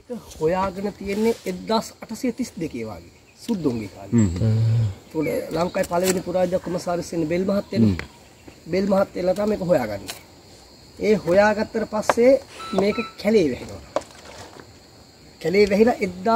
හොයාගෙන තියෙන්නේ 1832 වගේ සුද්දුන්ගේ කාලේ. ඒතකොට ලංකාවේ පළවෙනි පුරාජ්‍ය කොමසාරිස් වෙන බෙල් මහත්තයනේ. බෙල් මහත්තයලා තමයි මේක හොයාගන්නේ. ඒ හොයාගත්තට පස්සේ මේක කැලේ වැහෙනවා. කැලේ වැහිලා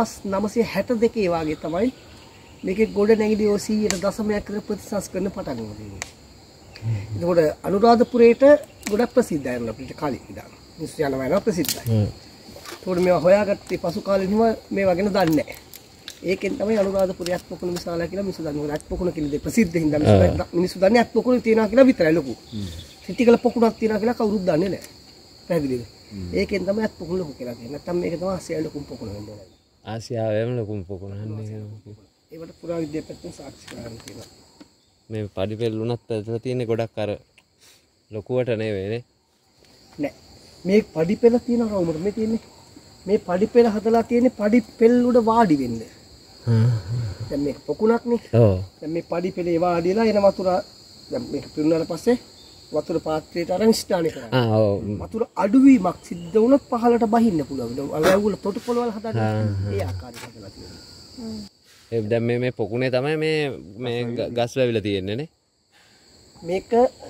1962 වගේ තමයි මේකේ ගොඩ නැගිලි 100% විතර ප්‍රතිසංස්කරණ පටන් ගන්නවා. එතකොට අනුරාධපුරේට ගොඩක් ප්‍රසිද්ධයි අපිට කාලේ ඉඳන්. මිනිස්සු යනවා නේද ප්‍රසිද්ධයි. ඒතකොට මේවා හොයාගත්තේ පසු කාලෙදිම මේවා ගැන දන්නේ නැහැ. ඒකෙන් තමයි අනුරාධපුරේ අත්පොකුණ මිසාලා කියලා මිනිස්සු දන්නේ. අත්පොකුණ කියන දේ ප්‍රසිද්ධ හින්දා මිනිස්සු දන්නේ අත්පොකුණ තියනවා කියලා විතරයි ලොකු. රිටිගල පොකුණක් තියනවා කියලා කවුරුත් දන්නේ නැහැ. පැහැදිලිද? ඒකෙන් තමයි අත්පොකුණ ලොකු කියලා කියන්නේ. නැත්තම් මේක තමයි ආසියාවේ ලොකුම පොකුණ වෙන්නේ. ආසියාවේම ලොකුම පොකුණ හන්නේ. ඒකට පුරාවිද්‍යාව පැත්තෙන් සාක්ෂි කරන්න තියෙනවා. මේ පඩිපෙළ උනත් ඇතුළේ තියෙන ගොඩක් අර ලොකුවට නෙවෙයිනේ. නෑ. මේ පඩිපෙළ තියෙන රවුමර මේ තියෙන්නේ. මේ පඩිපෙළ හදලා තියෙන්නේ පඩිපෙළ උඩ වාඩි වෙන්න. දැන් මේක පොකුණක්නේ. ඔව්. දැන් මේ පඩිපෙළේ වාඩිලා එන වතුර දැන් මේක පිරුණාට පස්සේ වතුර පාත්‍රයට අරන් ස්ථානය කරනවා. ඔව්. වතුර අඩුවීමක් සිද්ධ වුණොත් පහළට බහින්න පුළුවන්. වැවුල තොටු පොළවල් හදන්නේ ඒ ආකාරයට හදලා තියෙනවා. දැන් මේ පොකුණේ තමයි මේ ගස් වැවිලා තියෙන්නේ නේ. මේක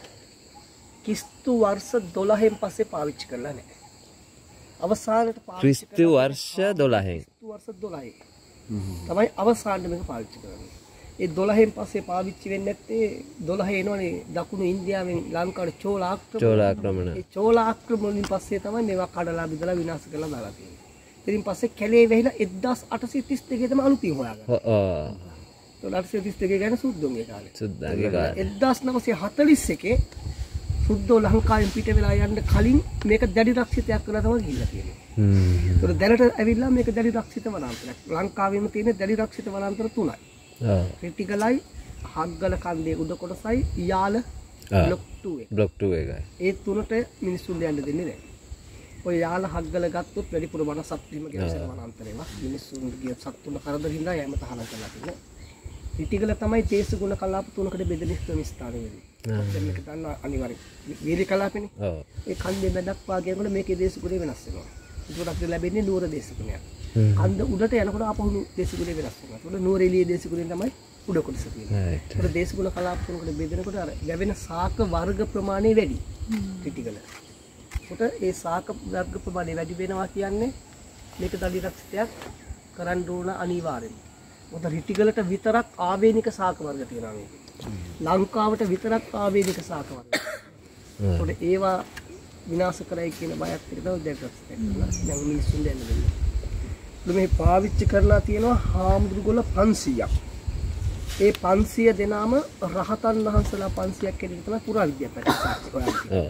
කිස්තු වර්ෂ 12න් පස්සේ පාවිච්චි කරලා නැහැ. අවසානට පාවිච්චි ක්‍රිස්තු වර්ෂ 12න්. ක්‍රිස්තු වර්ෂ 12 තමයි අවසානට මේක පාවිච්චි කරන්නේ. ඒ 12න් පස්සේ පාවිච්චි වෙන්නේ නැත්තේ 12 එනවනේ දකුණු ඉන්දියාවෙන් ලංකාවට චෝලාක්‍රමණ. ඒ චෝලාක්‍රමණයෙන් පස්සේ තමයි මේවා කඩලා බිඳලා විනාශ කරලා දාලා තියෙන්නේ. ඉතින් පස්සේ කැලේ වැහිලා 1832 තමයි අලුතින් හොයාගන්නේ. ඔව්. 1832 ගැන සුද්දුන්ගේ කාලේ. සුද්දාගේ කාලේ. 1941 සුද්දෝ ලංකාවෙන් පිට වෙලා යන්න කලින් මේක දැඩි රක්ෂිතයක් කරලා තමයි ගිහිල්ලා තියෙන්නේ. ඒක දැනට ඇවිල්ලා මේක දැඩි රක්ෂිත වනාන්තරයක්. ලංකාවෙම තියෙන දැඩි රක්ෂිත වනාන්තර තුනයි. ඔව්. රිටිගලයි, හග්ගල කන්දේ උඩ කොටසයි, යාල බ්ලොක් 2 එක. බ්ලොක් 2 එකයි. ඒ තුනට මිනිස්සුන් යන්න දෙන්නේ නැහැ. ඔය යාල හග්ගල ගත්තොත් වැඩිපුර වන සත්ත්වීම ගැවසෙන වනාන්තරේම මිනිස්සුන්ගේ සත්තුන කරදර හින්දා යෑම තහනම් කරලා තියෙනවා. රිටිගල තමයි දේශගුණ කලාප තුනකට බෙදෙන ස්ථානය වෙන්නේ. දැන් මේක ගන්න අනිවාර්ය වීරි කලාපෙනේ. ඔව්. ඒ කන්දේ මැදක් වාගේ යනකොට මේකේ දේශගුණේ වෙනස් වෙනවා. ඒකට අපිට ලැබෙන්නේ නුවර දේශගුණයක්. කන්ද උඩට යනකොට ආපහු දේශගුණේ වෙනස් වෙනවා. ඒකට නුවර එළියේ දේශගුණේ තමයි උඩ කොටස තියෙන්නේ. ඒකට දේශගුණ කලාප තුනකට බෙදෙනකොට අර ලැබෙන ශාක වර්ග ප්‍රමාණය වැඩි. රිටිගල. ඒකට ඒ ශාක වර්ග ප්‍රමාණය වැඩි වෙනවා කියන්නේ මේක දඩි රක්ෂිතයක් කරන්න ඕන අනිවාර්යෙන්ම. මොකද රිටිගලට විතරක් ආවේනික ශාක වර්ග තියෙනවා මේකේ. ලංකාවට විතරක් ආවේනික ශාක වර්ග. ඒකට ඒවා විනාශ කරයි කියන බයත් එක තමයි දැන් මිනිස්සුන් දැන් දෙන්නේ. මේ පාවිච්චි කරලා තියෙනවා හාමුදුරුවෝ 500ක්. ඒ 500 දෙනාම රහතන් වහන්සේලා 500ක් කියන එක තමයි පුරාවිද්‍යාව පැත්තට හොයන්නේ.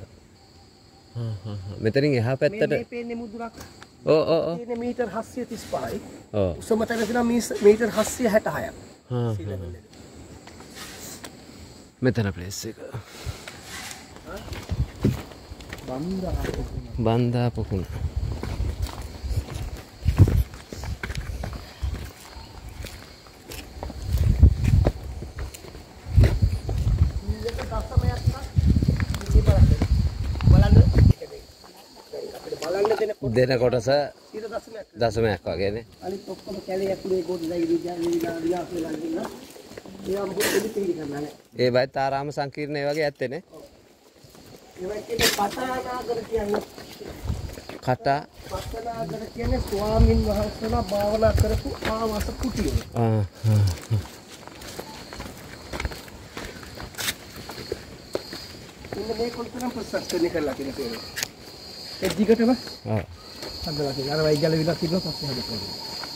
මෙතනින් එහා පැත්තට මේ පේන්නේ මුදුරක්. ඔව්. මේ මීටර් 735යි. උසම තැන තියෙනවා මීටර් 766ක්. මෙතන ප්ලේස් එක. බන්දා පොකුණ. දෙන කොටස දශමයක් වගේනේ. අනිත් ඔක්කොම කැලේ ඇතුලේ ගොඩ විනාශ වෙලා ඉන්නවා. ඒවා මොකද පිළිපිලි කරන්නේ නැහැ. ඒ බයිත් ආරාම සංකීර්ණ ඒ වගේ ඇත්තේ නේ. ඒවා කියන්නේ පටානාගර කියන්නේ. පටානාගර කියන්නේ ස්වාමින් වහන්සේලා භාවනා කරපු ආවාස කුටිය. ඉන්න මේ කොල්තරම් ප්‍රසස්තනේ කරලා තියෙන තේරෙන්නේ. ඒ දිගටම හදලා තියෙනවා. අර වයිගල විලා තිබ්බා පස්සේ හදලා.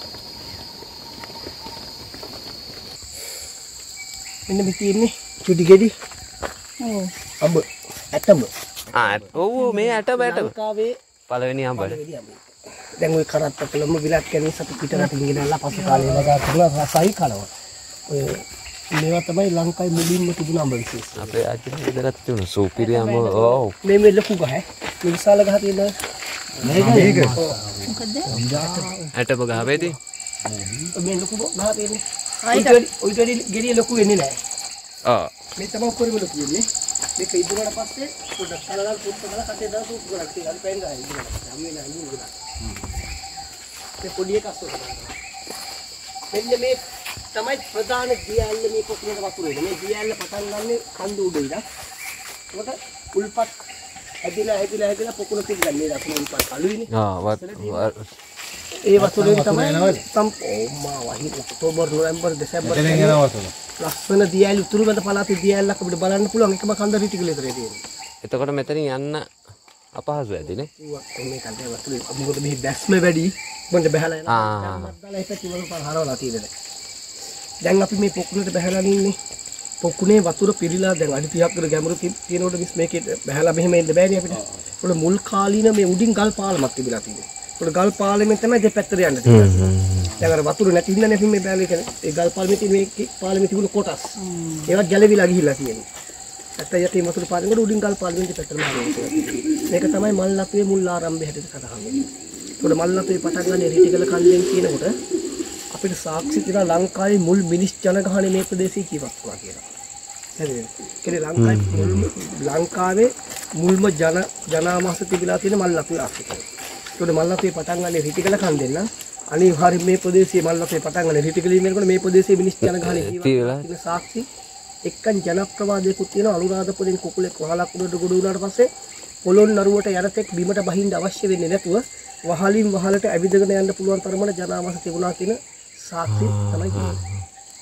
මෙන්න මේ තියෙන්නේ චුටි ගෙඩි. අඹ ඇටඹ. ඔව් මේ ඇටඹ ලංකාවේ පළවෙනි අඹද. දැන් ওই කරත්තකලම විලක් කැණි සතු පිටරටින් ගෙනල්ලා පසු කාලේ වගා කරලා රසයි කලව. ඔය මේවා තමයි ලංකාවේ මුලින්ම තිබුණ අඹ විශේෂ. අපේ ආච්චිලා ඉදරත් තිබුණා සූපිරි අඹ. ඔව්. මේ ලොකු ගහ. මේ විශාල ගහ තියෙනවා. මේක. මොකද? ඇටඹ ගහ වේදී. මේ ලොකු ගහ තියෙන්නේ. ඔය ගෙඩිය ලොකු වෙන්නේ නැහැ. මේ තමයි කොරෙම ලොකු වෙන්නේ. මේක ඉදුණාට පස්සේ පොඩ්ඩක් කලලා පුත් කරලා කටේ දාලා සූප් කරලා ටිකක් පෙන් ගහයි ඉදුණාට. අපි නෑ නුඹලා. මේ පොඩි එක අස්සනවා. මෙන්න මේ තමයි ප්‍රධාන දියැල්ල මේ පොකුණට වතුර එන්නේ. මේ දියැල්ල පටන් ගන්නේ කඳු උඩ ඉඳන්. ඒකට උල්පත් ඇදිලා පොකුණ පිටිගන්නේ දකුණු උල්පත් අලුයිනේ. ඒ වතුරෙන් තමයි සම්පෝමා වහි ඔක්තෝබර් නොවැම්බර් දෙසැම්බර් ලස්සන දියැලි උතුරු මැද පළාතේ දියැලක් අපිට බලන්න පුළුවන් එකම කන්ද රිටිගල විතරේ තියෙන්නේ. එතකොට මෙතනින් යන්න අපහසු ඇතිනේ. මේ කන්දේ වතුරේ මොකද මේ දැස්ම වැඩි මොකද බහලා යනවා. දාලා ඒක කිව්වම හරවලා තියෙන්නේ. දැන් අපි මේ පොකුණට බහලා ඉන්නේ. පොකුණේ වතුර පිරීලා දැන් අඩි 30ක් විතර ගැඹුරු තියෙනකොට මිස් මේකේ බහලා මෙහෙම එන්න බෑනේ අපිට. ඒකට මුල් කාලීන මේ උඩින් ගල් පාලමක් තිබිලා තියෙනවා. ඒකට ගල් පාලමෙන් තමයි දෙපැත්තට යන්න තියෙන්නේ. දැන් අර වතුර නැති ඉන්න නේ මේ බෑලේ කියන්නේ. ඒ ගල් පාලමේ තියෙන මේ පාලමේ තිබුණු කොටස්. ඒවත් ගැලවිලා ගිහිල්ලා තියෙනවා. නැත්නම් යටි වතුර පාලමෙන් උඩින් ගල් පාලමෙන් දෙපැත්තටම හරියට. මේක තමයි මල්ලතුවේ මුල් ආරම්භය හැටියට සඳහන් වෙන්නේ. ඒකට මල්ලතුවේ පටන් ගන්න රිටිගල කන්දෙන් කියනකොට අපිට සාක්ෂි තියලා ලංකාවේ මුල් මිනිස් ජනගහනය මේ ප්‍රදේශයේ ජීවත්වුණා කියලා. හරිද? ලංකාවේ මුල්ම ජනාමාස තිබිලා තියෙන මල්ලතුවේ ආශ්‍රිතයි. ඒකට මල්ලතුවේ පටන් ගන්න රිටිගල කන්දෙන් නම් අනිවාර්යයෙන් මේ ප්‍රදේශයේ මල්ලතුවේ පටන් ගන්න රිටිගලින් වෙනකොට මේ ප්‍රදේශයේ මිනිස් ජනගහනය ජීවත්වලා තියෙන සාක්ෂි එක්කන් ජනප්‍රවාදයකුත් තියෙනවා. අනුරාධපුරෙන් කුකුලෙක් වහලක් උඩට ගොඩ වුණාට පස්සේ පොළොන් නරුවට යනතෙක් බිමට බහින්න අවශ්‍ය වෙන්නේ නැතුව වහලින් වහලට ඇවිදගෙන යන්න පුළුවන් තරමට ජනාවාස තිබුණා කියන සාක්ෂි තමයි තියෙන්නේ.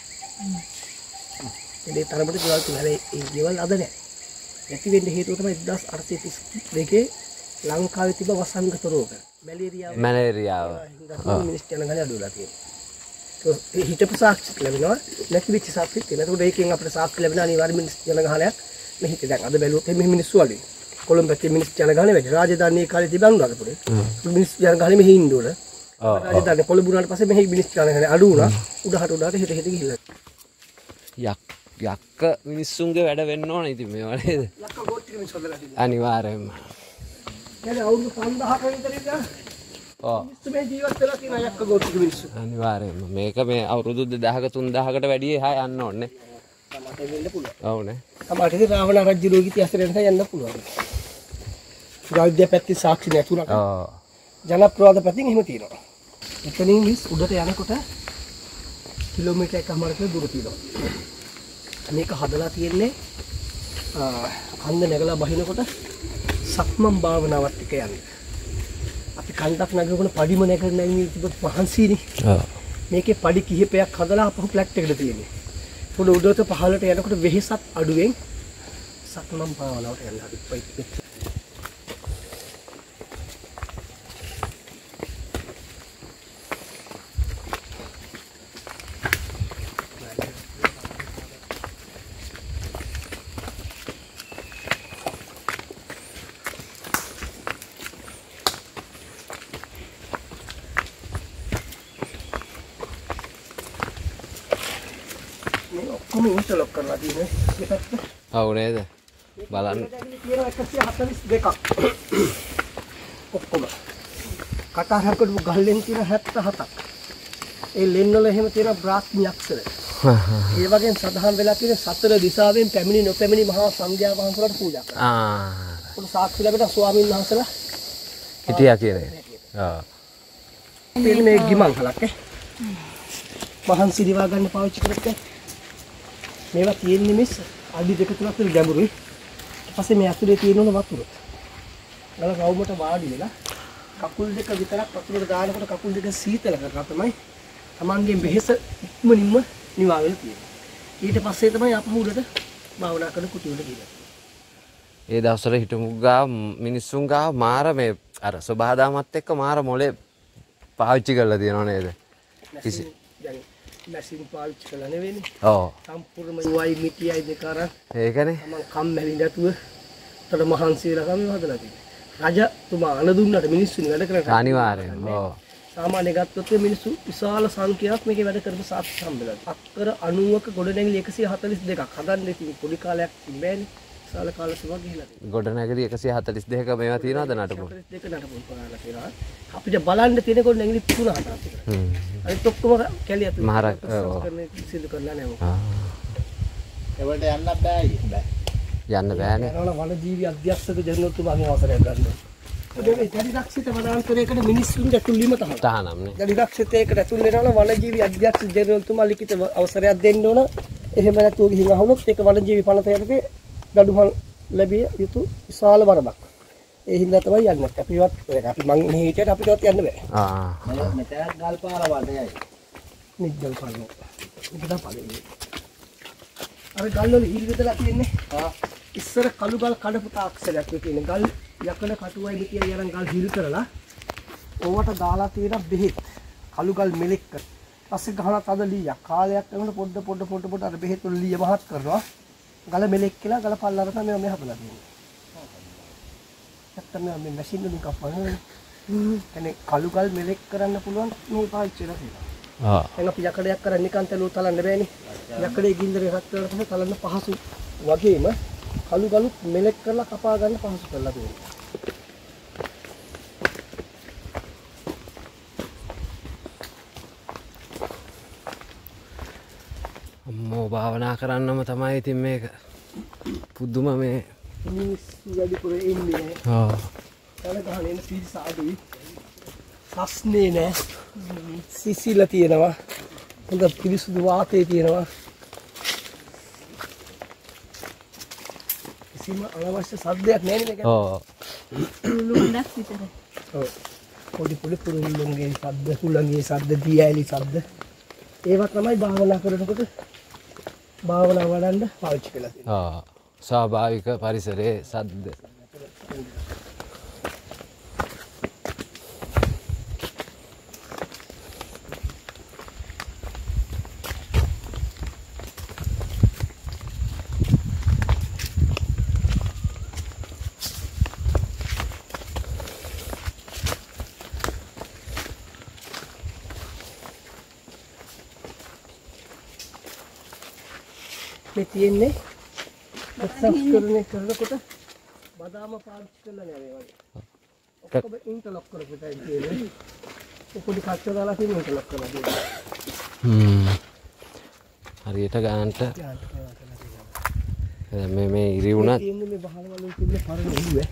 ඒ තරමට ගෙවල් තිබුණා. ඒ ගෙවල් අද නැහැ. නැති වෙන්න හේතුව තමයි 1832 ලංකාවේ තිබ්බ වසංගත රෝග. මැලේරියාව. මිනිස් ජනගහනය අඩු වෙලා තියෙනවා. ඒ හිතපු සාක්ෂි ලැබෙනවා. නැති වෙච්ච සාක්ෂි තියෙනවා. ඒකට ඒකෙන් අපිට සාක්ෂි ලැබෙන අනිවාර්ය මිනිස් ජනගහනයක් මේ හිතේ දැන් අද බැලුවොත් මේ මිනිස්සු අඩුයි. කොළඹේ මිනිස් ජනගහනය වැඩි. රාජධානියේ කාලේ තිබුණා අනුරාධපුරේ. මිනිස් ජනගහනය මෙහි ඉන්න ඕන. රාජධානිය කොළඹ වුණාට පස්සේ මෙහි මිනිස් ජනගහනය අඩු වුණා. උඩහට හිට ගිහිල්ලා. යක්ක මිනිස්සුන්ගේ වැඩ වෙන්න ඕන ඉතින් මේවා නේද? යක්ක ගෝත්‍රික මිනිස්සු හදලා තියෙනවා. අනිවාර්යයෙන්ම. يعني අවුරුදු 5000ක විතර ඉඳලා මිනිස්සු මේ ජීවත් වෙලා තියෙන යක්ක ගෝත්‍රික මිනිස්සු. අනිවාර්යයෙන්ම. මේක මේ අවුරුදු 2000ක 3000කට වැඩි එහා යන්න ඕනේ. තමයි වෙන්න පුළුවන්. ඔව් නේ. තමයි රාවණ රජුගේ ඉතිහාසයෙන් යන්න පුළුවන්. ගාල්දිය පැත්තේ සාක්ෂි නැතුණා. ජනප්‍රවාද පැත්තෙන් එහෙම තියෙනවා. එතනින් මිස් උඩට යනකොට කිලෝමීටර් එකමාරක දුර තියෙනවා. මේක හදලා තියෙන්නේ කන්ද නැගලා බහිනකොට සක්මන් භාවනාවත් එක්ක යන්නේ. අපි කන්දක් නැගගෙන පඩිම නැගගෙන ඉන්නේ තිබ්බත් මහන්සියනේ. මේකේ පඩි කිහිපයක් හදලා අපහු ෆ්ලැට් එකට තියෙන්නේ. පොළ උඩට පහළට යනකොට වෙහෙසක් අඩුවෙන් සක්මන් භාවනාවට යන්න හදිප්පයි. ඔක්කොම ඉන්ටර්ලොක් කරලා තියෙන්නේ දෙපැත්ත. ඔව් නේද? බලන්න. තියෙනවා 142ක්. ඔක්කොම. කටහරකට ගල්ලෙන් තියෙන 77ක්. ඒ ලෙන් වල එහෙම තියෙන බ්‍රාහ්මී අක්ෂර. ඒ වගේම සඳහන් වෙලා තියෙන සතර දිසාවෙන් පැමිණි නොපැමිණි මහා සංඝයා වහන්සේලාට පූජා කරනවා. පොඩි සාක්ෂි ලැබෙන ස්වාමීන් වහන්සේලා හිටියා කියන්නේ. මේ ගිමන් හලක් මහන්සි දිවා ගන්න පාවිච්චි කරත් මේවා තියෙන්නේ මිස් අඩි 2 3ක් විතර ගැඹුරුයි. ඊට පස්සේ මේ ඇතුලේ තියෙන වතුර. ගල රවුමට වාඩි වෙලා කකුල් දෙක විතරක් වතුරට දානකොට කකුල් දෙක සීතල කරලා තමයි Tamanගේ වෙහෙස ඉක්මනින්ම නිවා වෙලා තියෙන්නේ. ඊට පස්සේ තමයි අපහු උඩට භාවනා කරන කුටියට ගිහින්. ඒ දවස්වල හිටමු ගාව මිනිස්සුන් ගාව මාර මේ අර සබහාදාමත් එක්ක මාර මොලේ පාවිච්චි කරලා තියෙනව නේද? කිසි දැන් මැෂින් පාවිච්චි කරලා නෙවෙයිනේ. ඔව්. සම්පූර්ණම වයි මිටියයි දෙක අර ඒකනේ. මම කම්මැලි නැතුව උතර මහන්සි වෙලා කම හදලා තියෙනවා. රජතුමා අණ දුන්නට මිනිස්සුන් වැඩ කරලා අනිවාර්යෙන්. ඔව්. සාමාන්‍ය ගත්තොත් මිනිස්සු විශාල සංඛ්‍යාවක් මේකේ වැඩ කරපු සාක්ෂි හම්බෙලා. අක්කර 90ක ගොඩනැගිලි 142ක් හදන්න ඉතින් පොඩි කාලයක් තිබ්බෑනේ. විශාල කාල සමග ගිහිලා තියෙනවා. ගොඩනැගිලි 142ක මේවා තියෙනවද නටපු? 142 නටපු කරලා තියෙනවා. අපිට බලන්න තියෙන ගොඩනැගිලි 3-4ක් විතර. අනිත් ඔක්කොම කැලිය අතුරු. මහර සිදු කරලා නැහැ මොකද. ඒවලට යන්න බෑ. යන්න බෑනේ. යනවා වන ජීවි අධ්‍යක්ෂක ජනතුමාගේ අවසරයක් ගන්න. මේ දැඩිරක්ෂිත වනාන්තරයකට මිනිස්සුන් ඇතුළු වීම තමයි. තහනම්නේ. දැඩිරක්ෂිතයකට ඇතුළු වෙනවා නම් වනජීවි අධ්‍යක්ෂ ජනරල්තුමා ලිඛිත අවසරයක් දෙන්න ඕන. එහෙම නැතුව ගිහින් අහුනොත් ඒක වනජීවි පනත යටතේ දඩුවම් ලැබිය යුතු විශාල වරමක්. ඒ හින්දා තමයි යන්නේ. අපි මං මෙහි හිටියට අපිටවත් යන්න බෑ. මෙතන ගල් පාර වටයයි. නිග්ගල් පාරේ. මේක තමයි. අර ගල් වල හිල් විදලා තියෙන්නේ. ඉස්සර කළු ගල් කඩපු තාක්ෂරයක් තියෙන ගල් යකඩ කටුවයි මෙතිය යන ගල් හිල් කරලා ඕවට දාලා තියෙන බෙහෙත් කළු ගල් මෙලෙක් කර. පස්සේ ගහලා තද ලීයක් කාලයක් යනකොට පොඩ අර බෙහෙත් වල ලීය මහත් කරනවා. ගල මෙලෙක් කියලා ගල පල්ලාර තමයි මේ හදලා තියෙන්නේ. නැත්තම් මේ මැෂින් වලින් කපන්නේ. එනේ කළු ගල් මෙලෙක් කරන්න පුළුවන් මේ පාවිච්චි කරලා තියෙනවා. දැන් අපි යකඩයක් කරන්නේ නිකන් තලු තලන්න බෑනේ. යකඩේ ගින්දරේ රත් කරලා තමයි තලන්න පහසු වගේම කළු ගලුත් මෙලෙක් කරලා කපා ගන්න පහසු කරලා තියෙනවා. අම්මෝ භාවනා කරන්නම තමයි ඉතින් මේක පුදුම මේ මිනිස්සු වැඩිපුර එන්නේ නැහැ. තල ගහන එන පිරිස අඩුයි. සස්නේ නැහැ. සිසිල තියෙනවා. හොඳ පිරිසුදු වාතය තියෙනවා. කිසිම අනවශ්‍ය සද්දයක් නැහැ නේද? ලුණක් විතරයි. ඔව්. පොඩි පුරුල්ලුන්ගේ සද්ද, හුලංගේ සද්ද, දියඇලි සද්ද. ඒවා තමයි භාවනා කරනකොට භාවනා වඩන්න පාවිච්චි කරලා තියෙන්නේ. ස්වාභාවික පරිසරයේ සද්ද. මේ තියෙන්නේ සංස්කරණය කරනකොට බදාම පාවිච්චි කරලා නෑ මේ වගේ. ඔක්කොම ඉන්ටර්ලොක් කරපු තැන තියෙන්නේ. පොඩි කච්ච දාලා තියෙන ඉන්ටර්ලොක් කරලා තියෙනවා. හරියට ගන්නට මේ ඉරි වුණත් තියෙන්නේ මේ බහල වලින් තිබුණ පරණ උළුවේ.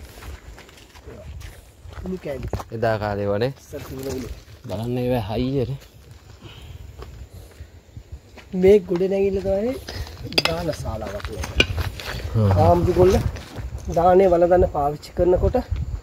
උළු කෑලි. එදා කාලේ වනේ බලන්න ඒවා හයියනේ. මේ ගොඩ නැගිල්ල තමයි දාන ශාලාවක් නේ. ආම්දුගොල්ල දානේ වළඳන්න පාවිච්චි කරනකොට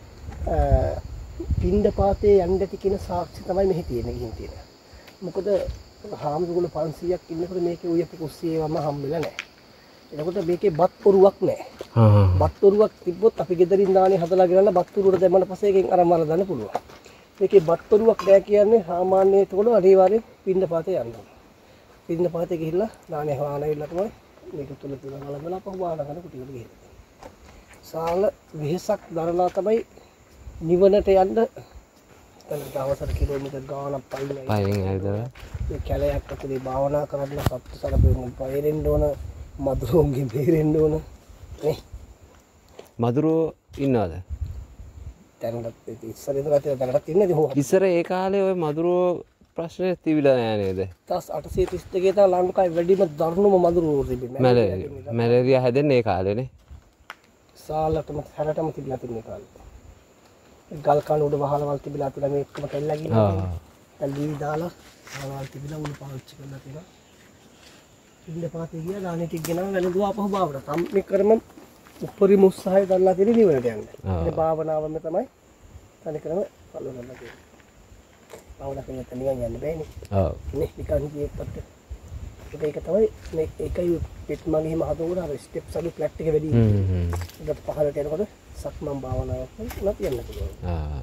පින්ඩපාතේ යන්න ඇති කියන සාක්ෂි තමයි මෙහි තියෙන්නේ ගිහින් තියෙනවා. මොකද ආම්දුගොල්ල 500ක් ඉන්නකොට මේකේ උයපු කුස්සියවම හම්බෙලා නැහැ. එතකොට මේකේ බත් පොරුවක් නැහැ. බත් පොරුවක් තිබ්බොත් අපි ගෙදරින් දානේ හදලා ගෙනල්ලා බත් පොරුවට දැම්මම පස්සේ එකෙන් අරන් වළඳන්න පුළුවන්. මේකේ බත් පොරුවක් නැහැ කියන්නේ සාමාන්‍ය ඒතකොට අනිවාර්යෙන් පින්ඩපාතේ යන්න ඕන. පින්ඩපාතේ ගිහිල්ලා දානේ හොයාගෙන තමයි මේක තුල තියෙන වළඳලා පහුවාන කරන කුටියට ගිහින්. සාල වෙහසක් දරලා තමයි නිවනට යන්න තන දවසට කිලෝමීටර් ගාණක් පයින් ඇවිදලා මේ කැලයක් ඇතුලේ භාවනා කරන්න සත්තු සරපෙන්න පයිරෙන්න ඕන මදුරුන්ගෙන් බේරෙන්න ඕන නේ. මදුරුවෝ ඉන්නවද? දැනට ඉස්සර ඉඳලා දැනටත් ඉන්නේ ඉතින් ඉස්සර ඒ කාලේ ওই මදුරුවෝ ප්‍රශ්නේ තිබිලා නෑ නේද? 1832 තා ලංකාවේ වැඩිම දරුණුම මදුරුවෝ තිබෙන්නේ. මැලේරියා හැදෙන්නේ ඒ කාලේනේ. සාලටම හැරටම තිබිලා තින්නේ කාලේ. ගල් කණු උඩ වහලවල් තිබිලා තිබුණා මේ එක්කම කැල්ලා ගිහින්. දැන් දීවි දාලා වහලවල් තිබිලා උණු පාවිච්චි කරලා තියෙනවා. පින්ඩපාතේ ගියා දානේ ටික ගෙනාව වැළඳුවා අපහු භාවනා. මේ ක්‍රම උපරිම උත්සාහය දරලා තියෙන නිවනට යන්න. මේ භාවනාවම තමයි තනි ක්‍රම පළව කරලා තියෙන්නේ. භාවනා කරන තැන නිකන් යන්න බෑනේ. ඔව්. නේ නිකන් ගියපත් ඒක තමයි මේ ඒකයි පිට මගේ හිම හදවන අර ස්ටෙප්ස් අලු ෆ්ලැට් එක වැඩි. ඒකට පහළට යනකොට සක්මන් භාවනාවක් උනත් යන්න පුළුවන්.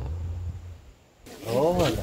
ඕවල.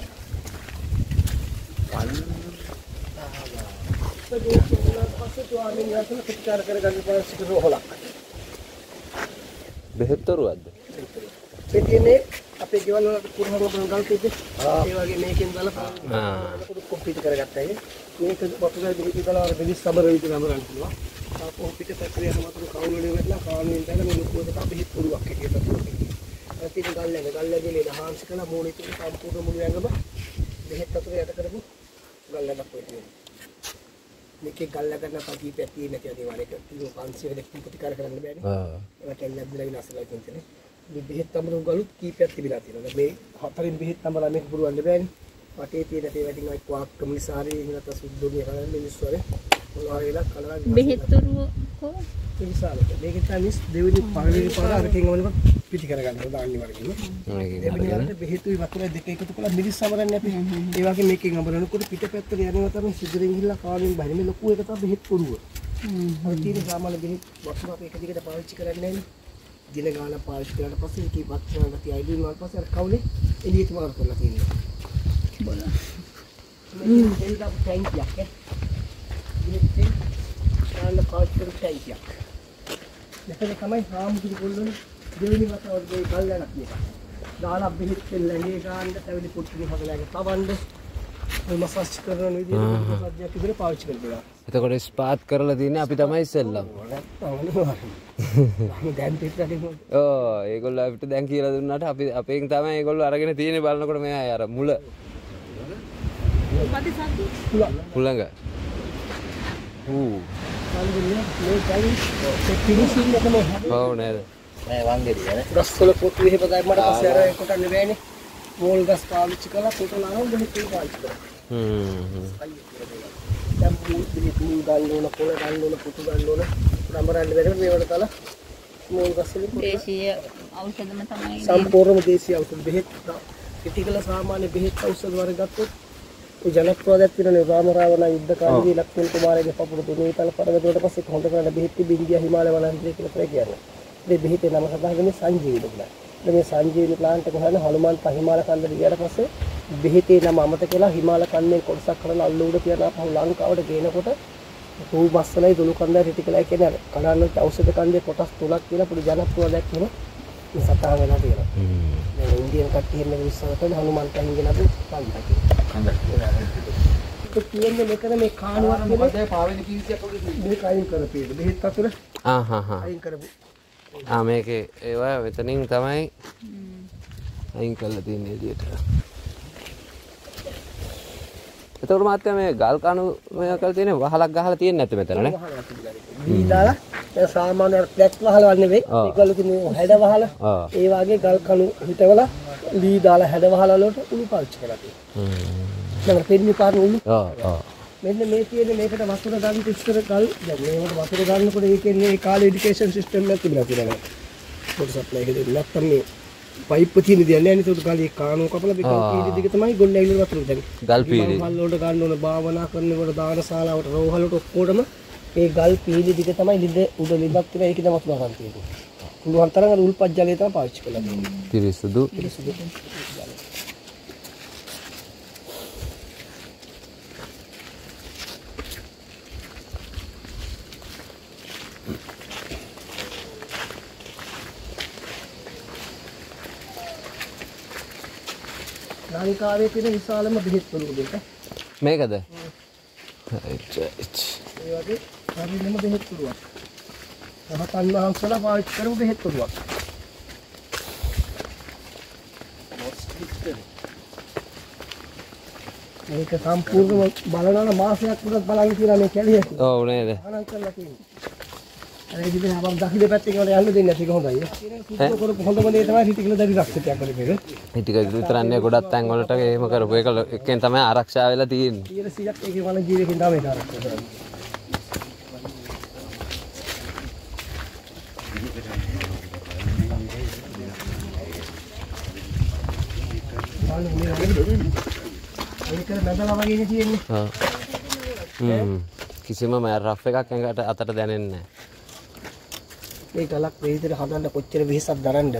බෙහෙත්තරුවක්ද? පිටිනේ අපේ ගෙවල් වල කුරුහම කරන ගල් තිබ්බේ. ඒ වගේ මේකෙන් දාලා කොම්පිට කරගත්තා ඒක. මේක වතුරේ දිවි දාලා අර බෙලිස් සබර විතර නමරන්න පුළුවන්. තාපෝ පිට පැත්තේ යන වතුර කවුල් වල වෙట్లా කාණුවෙන් දාලා මේ ලොකුවට අපි හිත පුරුවක් හැටියට තියෙනවා. ඒත් ගල්ලගේ දහාංශ කළා මූණේ තියෙන සම්පූර්ණ මුළු ඇඟම බෙහෙත් වතුර යට කරපු ගල්ලක් වෙන්නේ. මේකේ ගල්ලකට නැති පැතියේ නැති අනිවාර්යක 500 දෙක ප්‍රතිකාර කරන්න බෑනේ. ඒක කැල්ලක් දිලා විනාශලා තියෙන්නේ. මේ බෙහෙත් අඹරු ගලුත් කීපයක් තිබිලා තියෙනවා. මේ හතරින් බෙහෙත් අඹරලා මේක පුරවන්න බෑනේ. වටේ තියෙන තේ වැඩිම එක්ක වාක්කම නිසා හරි එහෙම සුද්ධෝනිය කරන්නේ මිනිස්සු වල මොනවා වෙලා කලරක් බෙහෙත් තුරුව කො ඒ නිසා මේක තමයි දෙවෙනි පළවෙනි පාර අරකින් වුණොත් පිටි කරගන්න දාන්නේ වරකින්. දෙවෙනි වලට බෙහෙතුයි වතුරයි දෙක එකතු කරලා මිරිස් සමරන්නේ අපි. ඒ වගේ මේකෙන් අඹරනකොට පිටපැත්තට යනවා තමයි සිදුරින් ගිහිල්ලා කාගෙන් බහින මේ ලොකු එක තමයි බෙහෙත් පුරුව. ඔය තියෙන සාමාන්‍ය බෙහෙත් වතුර අපි එක දිගට පාවිච්චි කරන්නේ නැහැ නේ. දින ගානක් පාවිච්චි කරලා පස්සේ ඒකේ වතුර නැති අයිඩින් වල පස්සේ අර කවුලේ එළියට මාරු කරලා තියෙනවා. බලන්න. මේක අපේ ටැංකියක් ඈ. ඉතින් ගාන පාවිච්චි කරන ටැංකියක්. මෙතන තමයි හාමුදුරු කොල්ලෝ දෙවෙනි වතාවට ගල් යනක් මේක. දාලා බෙහෙත් දෙල්ලන්නේ ගාන්න තැවිලි පුට්ටි හදලාගෙන තවන්න ඔය මසාජ් කරන විදිහට මසාජ්යක් විදිහට පාවිච්චි කරලා. එතකොට ස්පාත් කරලා තියෙන්නේ අපි තමයි ඉස්සෙල්ලම. දැන් පිටරටින් ඒගොල්ලෝ අපිට දැන් කියලා දුන්නාට අපි අපෙන් තමයි ඒගොල්ලෝ අරගෙන තියෙන්නේ බලනකොට මෙයා අර මුල හුළඟ. ඔව් නේද? නෑ වංගෙඩිය නේ. ගස්වල පොතු එහෙම ගමකට පස්සේ අර කොටන්නේ බෑනේ. මෝල් ගස් පාවිච්චි කරලා කොටලා නම් බෙහෙත් පාවිච්චි කරා. දැන් මූල් ගන්න ඕන, කොළ ගන්න ඕන, පුතු ගන්න ඕන. නම්බරන්න බැරි මේවට තල මෝල් ගස් වලින් දේශීය ඖෂධම තමයි සම්පූර්ණම දේශීය ඖෂධ බෙහෙත්. පිටිකල සාමාන්‍ය බෙහෙත් ඖෂධ වර්ග ගත්තොත් ඔය ජනප්‍රවාදයක් තියෙනනේ රාමරාවණ යුද්ධ කාලේදී ලක්ෂ්මන් කුමාරගේ පපුර දුන්නේ තල පරවතුරට පස්සේ හොඳ කරන බෙහෙත් ඉන්දියා හිමාලය වනාන්තරය කියලා කියන්නේ. මේ බෙහෙතේ නම සදාගෙන සංජීවන කියලා. මේ සංජීවන ප්ලාන්ට් එක හොයන හනුමාන් හිමාල කන්දට ගියාට පස්සේ බෙහෙතේ නම අමතක කරලා හිමාල කන්දෙන් කොටසක් කරලා අල්ල උඩ තියලා අපහු ලංකාවට ගේනකොට රූ මස්සලයි දුලු කන්දයි රිටිකලයි කියන කලන්න ඖෂධ කන්දේ කොටස් තුනක් කියලා පොඩි ජනප්‍රවාදයක් වෙන මේ සතාව වෙලා තියෙනවා. මේ ඉන්දියන් කට්ටිය මේ විශ්වාස කරන හනුමාන් කන්දේ නබු කන්ද. ඒක කියන්නේ මෙතන මේ කාණුවක් නෙමෙයි පාවෙන කීසියක් වගේ මේක අයින් කරපේද බෙහෙත් වතුර අයින් කරපු මේකේ ඒවා මෙතනින් තමයි අයින් කරලා තියෙන විදියට. එතකොට මාත්‍ය මේ ගල් කණු මේ කරලා තියෙන වහලක් ගහලා තියෙන්නේ නැත්te මෙතන නේ. දී දාලා ඒ සාමාන්‍ය ප්ලැට් වහල නෙවෙයි ඒගොල්ලෝ කියන්නේ හැඩ වහල. ඒ වගේ ගල් කණු හිටවලා ලී දාලා හැඩ වහල වලට උණු පාවිච්චි කරලා තියෙනවා. දැන් පෙන්නේ පාන උණු. මෙන්න මේ තියෙන මේකට වතුර දාන්න ඉස්සර ගල් දැන් මේකට වතුර දාන්නකොට ඒ කියන්නේ ඒ කාලේ එඩියුකේෂන් සිස්ටම් එකක් තිබුණා කියලා. පොඩි සප්ලයි එකේ නැත්තම් මේ පයිප් තියෙන දේ නැහැ නේද? ඒක ගාලේ කාණෝ කපලා මේ ගල් පීලි දිග තමයි ගොල්ල ඇවිල්ලා වතුර දැන්. ගල් පීලි. වල වලට ගන්න ඕන භාවනා කරනකොට දාන ශාලාවට රෝහල වලට ඔක්කොටම ඒ ගල් පීලි දිග තමයි ලිඳ උඩ ලිඳක් තියෙන ඒකේ තමයි වතුර ගන්න තියෙන්නේ. පුළුවන් තරම් අර උල්පත් ජලය තමයි පාවිච්චි කරලා තියෙන්නේ. පිරිසුදු. ලංකාවේ තියෙන විශාලම බෙහෙත් වලු දෙක. මේකද? ඒ වගේ හරියම බෙහෙත් වලුවක්. රහතන් වහන්සේලා පාවිච්චි කරපු බෙහෙත් වලුවක්. මේක සම්පූර්ණව බලනවා මාසයක් පුරත් බලන් කියලා මේ කැලිය. ඔව් නේද? අනන් කරලා තියෙනවා. අර ඉතින් අපම් දකුණේ පැත්තේ වල යන්න දෙන්නේ නැති කොහොමදයි? ඒක කරපු හොඳම දේ තමයි හිටිකල දැරි රක්ෂිතයක් කරේ මේක. හිටික විතරන්නේ ගොඩක් තැන් වලට එහෙම කරපු එක එකෙන් තමයි ආරක්ෂා වෙලා තියෙන්නේ. 100ක් ඒකේ වන ජීවකෙන් තමයි ඒක ආරක්ෂා කරන්නේ. ඒක නදලා වගේ තියෙන්නේ. කිසිම රෆ් එකක් ඇඟට අතට දැනෙන්නේ නැහැ. මේ ගලක් මේ විදිහට හදන්න කොච්චර වෙහෙසක් දරන්නද?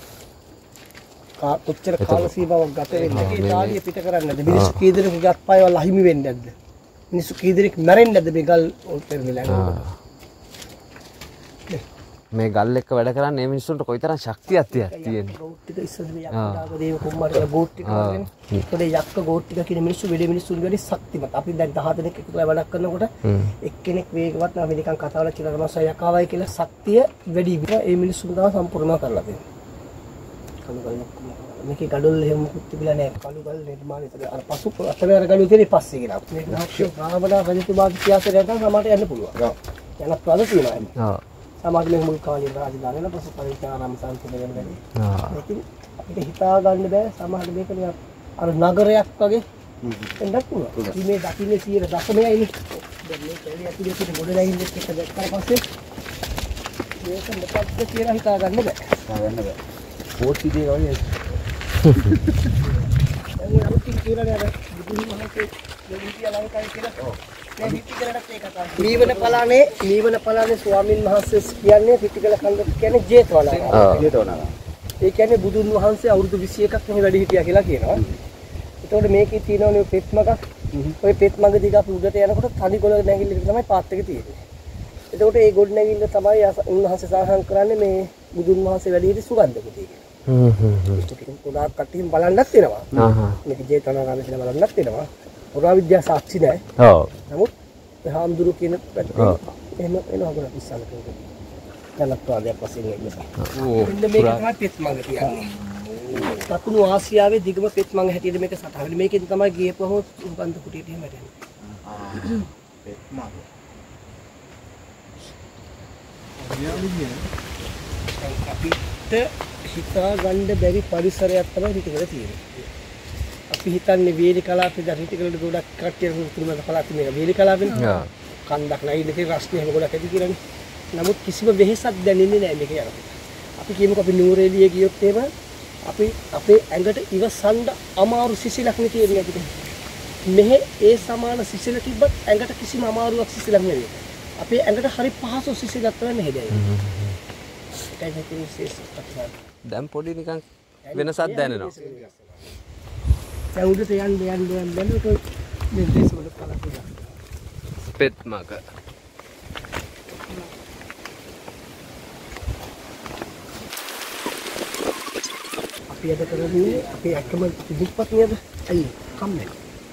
කොච්චර කාල සීමාවක් ගත වෙන්නේ? ඒ තාලිය පිට කරන්නේ නැද්ද? මිනිස්සු කී දෙනෙකුගේ අත්පය වල අහිමි වෙන්නේ නැද්ද? මිනිස්සු කී දෙනෙක් මැරෙන්නේ නැද්ද මේ ගල් වලට වෙලා? මේ ගල් එක්ක වැඩ කරන්නේ මේ මිනිස්සුන්ට කොයිතරම් ශක්තියක් තියෙන්නේ. ගෝට් ටික ඉස්සරහ යක්කඩාව දේව කුමාරයා ගෝට් ටික වගේ. ඒකේ යක්ක ගෝට් ටික කියන මිනිස්සු මිනිස්සුන් වැඩි ශක්තිමත්. අපි දැන් 10 දෙනෙක් එකතු වෙලා වැඩක් කරනකොට එක්කෙනෙක් වේගවත් නම් අපි නිකන් කතා වල කියලා තමයි යකාවයි කියලා ශක්තිය වැඩි විතර ඒ මිනිස්සුන් තමයි සම්පූර්ණව කරලා තියෙන්නේ. කලුගල් මේකේ ගඩොල් එහෙම මුකුත් තිබිලා නැහැ. කලුගල් නිර්මාණය කරලා අර පසු අතර අර ගඩොල් තියෙන්නේ පස්සේ කියලා. මේක රාවණ රජතුමාගේ ඉතිහාසය දැන් තමයි සමහරට යන්න පුළුවන්. යන ප්‍රාද තියෙනවා. සමහර මේක මුල් කාලේ රාජධානියල පසු පරිචාරාම සංකේත වෙනවා. ඒකින් අපිට හිතා ගන්න බෑ සමහර මේක නිකන් අර නගරයක් වගේ එන්නත් පුළුවන්. මේ දකින්නේ 100%යිනේ. දැන් මේ කැලේ ඇතුලේ තියෙන ගොඩ නැගිල්ලත් එක දැක්කට පස්සේ මේක මොකක්ද කියලා හිතා ගන්න බෑ. පෝට් ඉදී වගේ. දැන් අලුත් කියලානේ අර බුදුන් වහන්සේ දෙවිතිය ලංකාවේ කියලා. දැන් හිටිකලටත් ඒක තමයි. මීවන පලානේ ස්වාමින් වහන්සේ කියන්නේ හිටිකල කන්ද කියන්නේ ජේතවනාරාම. ඒ කියන්නේ බුදුන් වහන්සේ අවුරුදු 21ක් මෙහි වැඩ හිටියා කියලා කියනවා. එතකොට මේකේ තියෙනවනේ පෙත්මකක්. ওই පෙත්මක දිග අපි උඩට යනකොට තනි ගොඩ නැගිල්ලක තමයි පාත් එක තියෙන්නේ. එතකොට ඒ ගොඩ නැගිල්ල තමයි උන්වහන්සේ සාහන් කරන්නේ මේ බුදුන් වහන්සේ වැඩ හිටි සුගන්ධ කුටිය කියලා. ඒක පොඩක් කටින් බලන්නත් වෙනවා. මේක ජේතවනාරාමයේ ඉඳලා බලන්නත් වෙනවා. පුරාවිද්‍යා සාක්ෂි නැහැ. ඔව්. නමුත් හාමුදුරු කියන පැත්තේ එහෙම එනවා ගොඩක් ඉස්සල කෙනෙක්. ජනත්වාදයක් වශයෙන් ඉන්නේ. මෙන්න මේක තමයි පෙත්මඟ කියන්නේ. දකුණු ආසියාවේ දිගම පෙත්මඟ හැටියට මේක සටහන් වෙන්නේ. මේකෙන් තමයි ගියපුවම උපන්ත කුටියට එහෙම යන්නේ. පෙත්මඟ. අපිට හිතා ගන්න බැරි පරිසරයක් තමයි රිටිගල තියෙන්නේ. අපි හිතන්නේ වේලි කලාපේ දැන් රිටිගලට ගොඩක් කට්ටිය තුරුමක පළාතේ මේක වේලි කලාපේනේ. කන්දක් නැගින්න තියෙන රස්නේ හැම ගොඩක් ඇති කියලානේ. නමුත් කිසිම වෙහෙසක් දැනෙන්නේ නැහැ මේක යනකොට. අපි කියමුකෝ අපි නූරේලියේ ගියොත් එහෙම අපි අපේ ඇඟට ඉවසන්න අමාරු සිසිලක් නේ තියෙන්නේ අපිට. මෙහෙ ඒ සමාන සිසිල තිබ්බත් ඇඟට කිසිම අමාරුවක් සිසිලක් නෙවෙයි. අපේ ඇඟට හරි පහසු සිසිලක් තමයි මෙහෙ දැනෙන්නේ. ඒකයි තියෙන විශේෂ. දැන් පොඩි නිකන් වෙනසක් දැනෙනවා. දැන් උඩට යන්න බැලුවොත් මේ දේශවල පළතුරු. පෙත්මක. අපි අද කරන්නේ අපේ එකම දුප්පත් නේද? අයි කම්මැලි.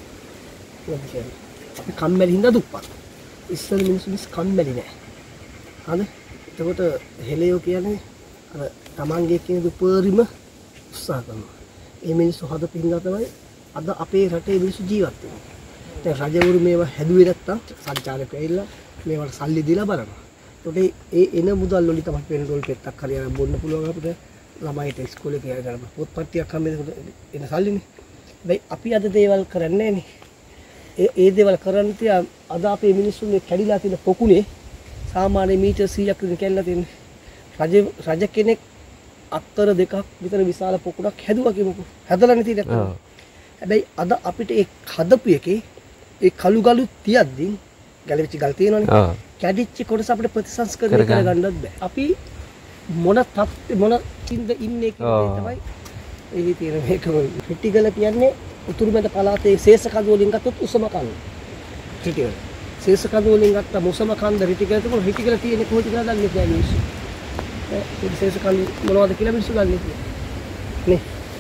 අපි කම්මැලි හින්දා දුප්පත්. ඉස්සර මිනිස්සු කම්මැලි නෑ. හරි? එතකොට හෙලියෝ කියන්නේ අර තමන්ගේ කියන දුපරිම උත්සාහ කරනවා. මේ මිනිස්සු හදපු හින්දා තමයි අද අපේ රටේ මිනිස්සු ජීවත් වෙන්නේ. දැන් රජවරු මේවා හැදුවේ නැත්තම් සංචාරකයෝ ඇවිල්ලා මේවට සල්ලි දීලා බලනවා. ඒකට ඒ එන මුදල් වලින් තමයි පෙන්ඩෝල් පෙත්තක් හරි අරන් බොන්න පුළුවන් අපිට. ළමයිට ඉස්කෝලේ කියලා ගන්න පොත්පත්තියක් හම්බෙන්න එන සල්ලිනේ. හැබැයි අපි අද දේවල් කරන්නේ නැහනේ. ඒ දේවල් කරන්න තියා අද අපේ මිනිස්සුන්ගේ කැඩිලා තියෙන පොකුණේ සාමාන්‍ය මීටර් 100ක් විතර කැඩලා තියෙන්නේ. රජ කෙනෙක් අත්තර දෙකක් විතර විශාල පොකුණක් හැදුවා කියමුකෝ. හැදලානේ තියෙන්නේ. හැබැයි අද අපිට ඒ හදපු එකේ ඒ කළු ගලු තියද්දී ගැලවිච්ච ගල් තියෙනවනේ. කැඩිච්ච කොටස අපිට ප්‍රතිසංස්කරණය කරගන්නත් බෑ. අපි මොන චින්ද ඉන්නේ කියන තමයි ඒ තියෙන මේක රිටිගල කියන්නේ උතුරු මැද පළාතේ ශේෂ කඳු වලින් ගත්තොත් උසම කඳු. රිටිගල. ශේෂ කඳු වලින් ගත්ත මුසම කඳ රිටිගල තමයි රිටිගල තියෙන්නේ කොහොමද කියලා දන්නේ නැහැ මිනිස්සු. ඒ ශේෂ කඳු මොනවද කියලා මිනිස්සු දන්නේ නැහැ. නේ.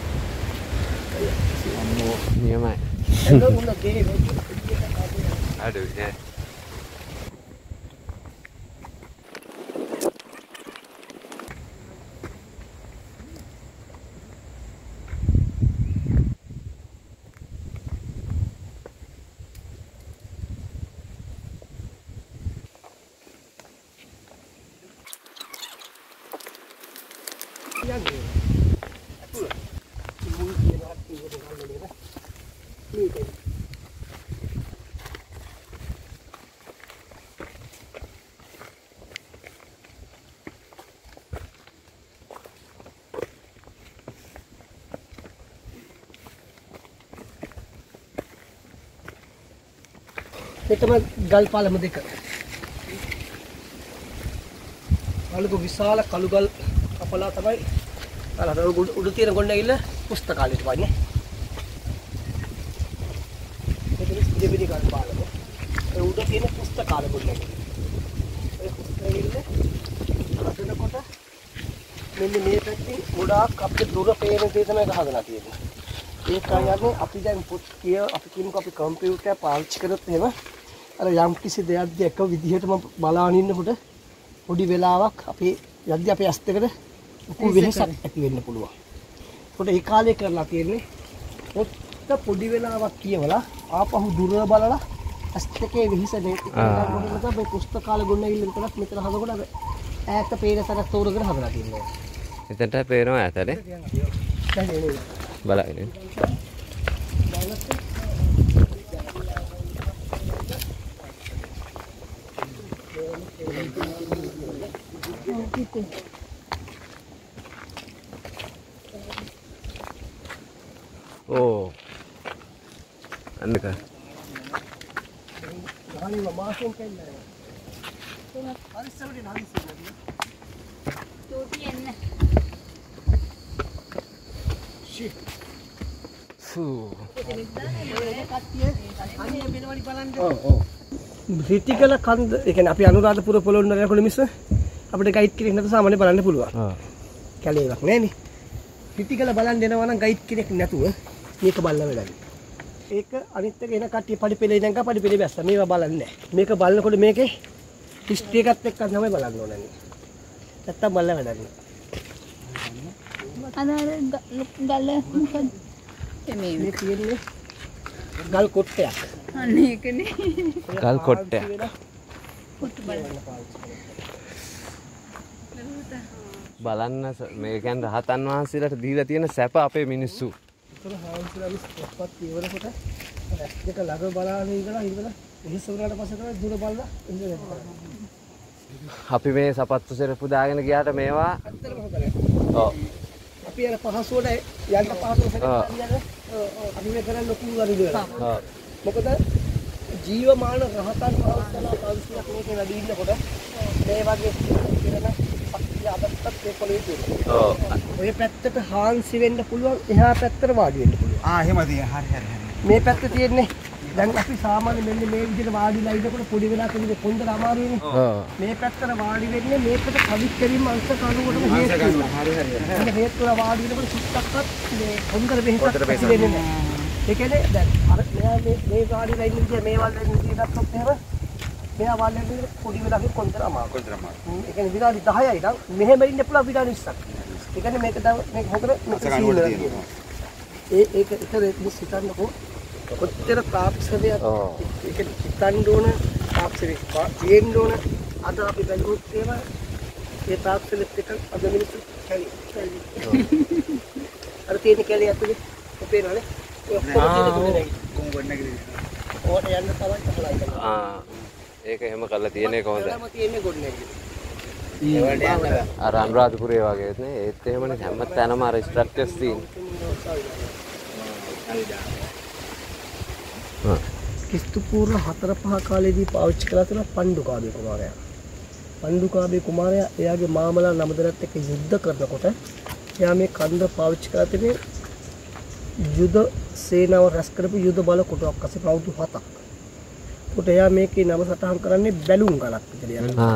නියමයි. එතකොට මුල ගේ අඩුයි නේ. මේ තමයි ගල් පාලම දෙක. අලුත් විශාල කළු ගල් කපලා තමයි අර උඩ තියෙන ගොඩ නැගිල්ල පුස්තකාලයට වන්නේ. ඒක දෙවිදි ගල් පාලම. ඒ උඩ තියෙන පුස්තකාල ගොඩ නැගිල්ල. ඒ පුස්තකාලෙ හදනකොට මෙන්න මේ පැත්තේ ගොඩාක් අපිට දුර පේන දේ තමයි හදලා තියෙන්නේ. ඒක කියන්නේ අපි දැන් පොත් කිය අපි කියමුකෝ අපි කම්පියුටර් පාවිච්චි කරොත් එහෙම අර යම් කිසි දෙයක් එක විදිහටම බලාගෙන ඉන්නකොට පොඩි වෙලාවක් අපි යද්දි අපේ ඇස් දෙකට ලොකු වෙනසක් ඇති වෙන්න පුළුවන්. ඒකට ඒ කාලේ කරලා තියෙන්නේ පොත් පොඩි වෙලාවක් කියවලා ආපහු දුර බලලා ඇස් දෙකේ වෙහස මේ පුස්තකාල ගොඩනැගිල්ල විතරක් මෙතන හදනකොට ඈත පේන තැනක් තෝරගෙන හදලා තියෙනවා. එතනට පේනවා ඈතනේ. දැන් එන්නේ. බලන්න. Oh. Ano ka? Ano yung mamasong kanya? Alis sa rin, alis sa rin. Tutin na. Shit. Fuh. Ritigala Kanda, ඒ කියන්නේ අපි අනුරාධපුර පොළොන්නර යනකොට මිස් අපිට ගයිඩ් කෙනෙක් නැතුව සාමාන්‍ය බලන්න පුළුවන්. කැලේවක් නෑනේ. Ritigala බලන්න එනවා නම් ගයිඩ් කෙනෙක් නැතුව මේක බලන්න වෙලාවි. ඒක අනිත් එක එන කට්ටිය පඩිපෙළේ ඉඳන් පඩිපෙළේ බැස්සා. මේවා බලන්නේ නෑ. මේක බලනකොට මේකේ හිස්ටරි එකත් එක්ක තමයි බලන්න ඕනන්නේ. නැත්තම් බලන්න වැඩක් නෑ. අදාර ගල මොකද? මේ තියෙන්නේ ගල් කොට්ටයක්. අනේ ඒකනේ. Kal kotte. පුතු බලන්න. බලන්න මේ කියන්නේ රහතන් වහන්සේලාට දීලා තියෙන සැප අපේ මිනිස්සු. ඒතර හාන්සිලා විස්පත් ඉවරකොට දෙක ළඟ බලාගෙන ඉඳලා එහෙස වුණාට පස්සේ තමයි දුර බලලා ඉඳලා. අපි මේ සපත්තු සෙරප්පු දාගෙන ගියාට මේවා ඔව් අපි අර පහසුවට යන්න පහසුවට අපි මේ කරන්නේ ලොකු අරිදෙලා. ඔව් මොකද ජීවමාන රහතන් වහන්සේලා 500ක් මේකේ වැඩි ඉන්නකොට මේ වගේ කරන ශක්තිය අදත්තත් ඒ පොළේ තියෙනවා. ඔව් ඔය පැත්තට හාන්සි වෙන්න පුළුවන්, එහා පැත්තට වාඩි වෙන්න පුළුවන්. එහෙමද? හරි. මේ පැත්තේ තියෙන්නේ දැන් අපි සාමාන්‍ය මෙන්න මේ විදිහට වාඩිලා ඉන්නකොට පොඩි වෙලා කෙනෙක් පොන්දර අමාරුයිනේ. ඔව් මේ පැත්තට වාඩි වෙන්නේ මේකට කවිත් කිරීම අංශ කනුවටම හේතු වෙනවා. හරි. මේ හේතු වල වාඩි වෙනකොට සුත්තක්වත් මේ පොන්දර බෙහෙතක් දෙන්නේ නැහැ. ඒ කියන්නේ දැන් අර මෙයා මේ වාඩිලා ඉන්න විදිහ මේ වල ඉන්න විදිහට එහෙම මෙයා වාඩිලා ඉන්න පොඩි වෙලාවක පොන්දර අමාරුයි. ඒ කියන්නේ විනාඩි 10යි නම් මෙහෙම ඉන්න පුළුවන් විනාඩි 20ක්. ඒ කියන්නේ මේක මේක හොකට ඒක ඉතර හිතන්නකෝ කොච්චර තාක්ෂණයක් ඒක හිතන්න ඕන තාක්ෂණයක් තියෙන්න ඕන අද අපි බැලුවොත් ඒව ඒ තාක්ෂණෙත් එක අද මිනිස්සු කැලි අර තියෙන කැලි ඇතුලේ ඔපේනවනේ ඕට යන්න තමයි තමයි ඒක එහෙම කරලා තියෙන්නේ කොහොමද? තමයි තියෙන්නේ ගොඩනැගිලි අර අනුරාධපුරේ වගේ නේ ඒත් එහෙමනේ හැම තැනම අර ස්ට්‍රක්චර්ස් තියෙන්නේ. ක්‍රිස්තු පූර්ව 4-5 කාලේදී පාවිච්චි කළා තියෙන පණ්ඩුකාභය කුමාරයා. පණ්ඩුකාභය කුමාරයා එයාගේ මාමලා 9 දෙනාත් එක්ක යුද්ධ කරනකොට එයා මේ කන්ද පාවිච්චි කරලා තිබේ යුද සේනාව රැස් කරපු යුද බල කොටුවක් අස්සේ අවුරුදු 7ක්. උට එයා මේකේ නම සටහන් කරන්නේ බැලුම් ගලක් කියලා.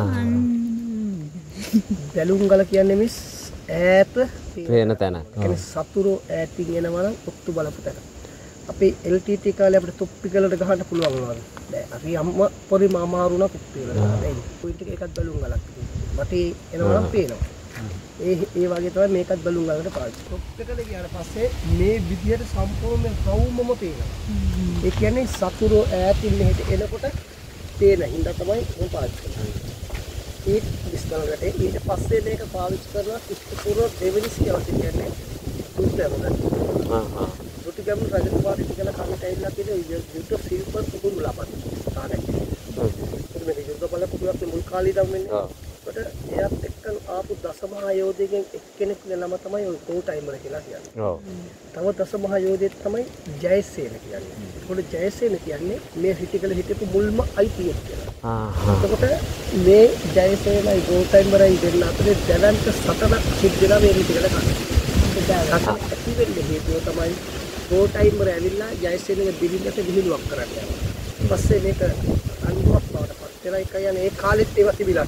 බැලුම් ගල කියන්නේ මිස් ඈත පේන තැන. කියන්නේ සතුරු ඈතින් එනවා නම් ඔත්තු බලපු තැන. අපේ LTT කාලේ අපිට තොප්පි ගලට ගහන්න පුළුවන් වුණා. දැන් අපි අම්ම පොරිම අමාරු නා කුප්පි වල ගහන්න. පොයින්ට් එක එකක් බැලුම් ගලක් තියෙනවා. මට එනවා නම් පේනවා. ඒ වගේ තමයි මේකත් බැලුම් ගලකට පාවිච්චි. තොප්පි එකට ගියාට පස්සේ මේ විදියට සම්පූර්ණ රවුමම පේනවා. ඒ කියන්නේ සතුරු ඈතින් මෙහෙට එනකොට පේන හින්දා තමයි මම පාවිච්චි කරන්නේ. ඊට විස්තරකට ඊට පස්සේ මේක පාවිච්චි කරලා ක්‍රිස්තුපූර්ව දෙවෙනි සියවස කියන්නේ දුර්ලභම. රුටිගම් රජකුමාර රිටිගල කන්නට ඇවිල්ලා තියෙන යුද්ධ ශිල්ප පුදුම ලබන ස්ථානයක්. මේ යුද්ධ බල පුදුමත් මුල් කාලේ ඉඳන් වෙන්නේ. ඒකට එයාත් එක්ක ආපු දසමහා යෝධයෙක්ගෙන් එක්කෙනෙක්ගේ නම තමයි ඔය කෝටයිමර කියලා කියන්නේ. ඔව්. තව දසමහා යෝධයෙක් තමයි ජයසේන කියන්නේ. ඒකට ජයසේන කියන්නේ මේ රිටිගල හිටපු මුල්ම අයිතියෙක් කියලා. එතකොට මේ ජයසේනයි කෝටයිමරයි දෙන්න අතරේ දැවන්ත සටන සිද්ධ වෙනා මේ රිටිගල කන්නේ. ඒක ඇති වෙන්නේ හේතුව තමයි කෝටයිමර ඇවිල්ලා ජයසේනගේ බිරිඳට විහිළුවක් කරන්න යනවා. ඊපස්සේ මේක අනුවක් බවට පත් වෙලා එක යන ඒ කාලෙත් ඒවා තිබිලා.